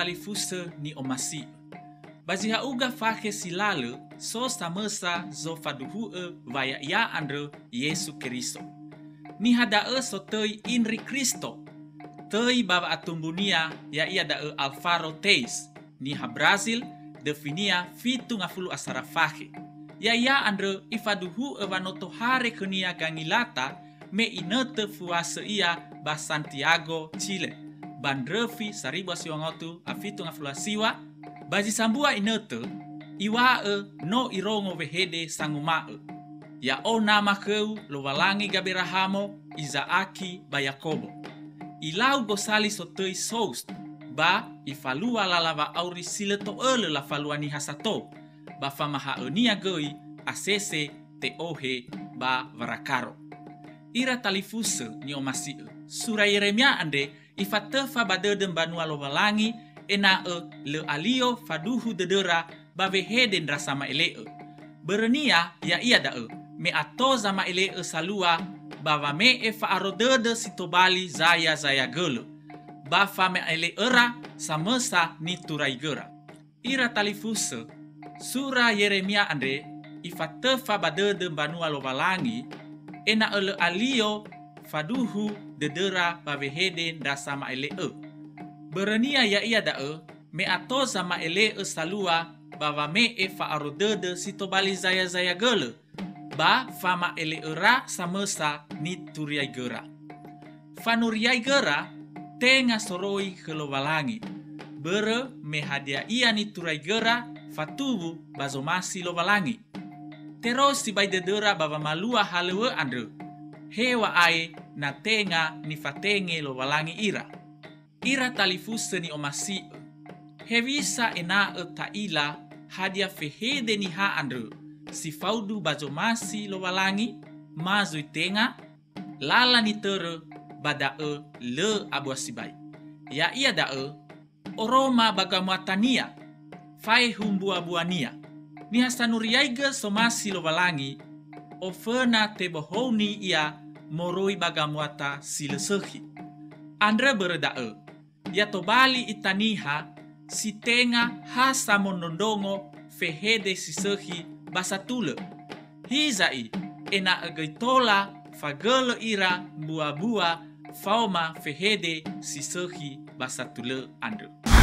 talifuse ni omasi. Baziha uga fake silale so samesa zo faduhue vaya ya andre Yesu Kristo. Ni hadae so tei inri Kristo. Tei baba atumbunia ya ia dae Alvaro Teis. Ni ha Brazil definia fitu ngafulu asara fake. Ya ia andre ifaduhue vanoto hare kenia gangilata me inete fuase ia ba Santiago, Chile. Bandrefi saribu asiwangotu afitu ngafulu asiwa. Bazi sambua inete, iwae no irongo vehede sangumae. Ya o nama keu lo walangi gaberahamo Izaaki ba Yakobo. Ilau gosali sotei soust, ba ifalua lalava auri sileto ele la faluani hasato, ba famaha enia goi asese te ohe ba varakaro. Ira talifuse ni omasi sura Yeremia ande ifatefa badedem banua lo walangi ena le alio faduhu dedera baveheden rasama elee. Berenia ya ia dae me ato zama elee salua bava me efa arodede sitobali zaya gele. Bafa me ele era samesa ni turaigera. Ira talifuse sura Yeremia ande ifatefa badedem banua lo walangi ena le alio faduhu dedera baveheden rasama elee. Berenia ya ia dae me ato sama ele salua bava me efa arodede sitobali zaya gele ba fama ele era samesa ni turiaigera. Fanuriaigera tenga soroi kelowalangi bere me hadia ia ni turaigera fatubu bazomasi lowalangi. Teros si bai dedera bava malua halewe andre hewa ai na tenga ni fatenge lowalangi ira. Ira talifuse ni omasi hevisa ena taila hadia fehede ni ha andre si faudu bajomasi lo walangi mazui tenga lala ni tere badae le abuasibai. Ya ia dae oroma bagamuatania fai humbua buania ni hasanuriaiga somasi lo walangi ofena tebohoni ia moroi bagamuata silesehi. Andre beredae ya tobali itaniha si tenga hasa monondongo fehede sisehi basatule. Hizai ena agaitola fagele ira bua-bua fauma fehede sisehi basatule andre.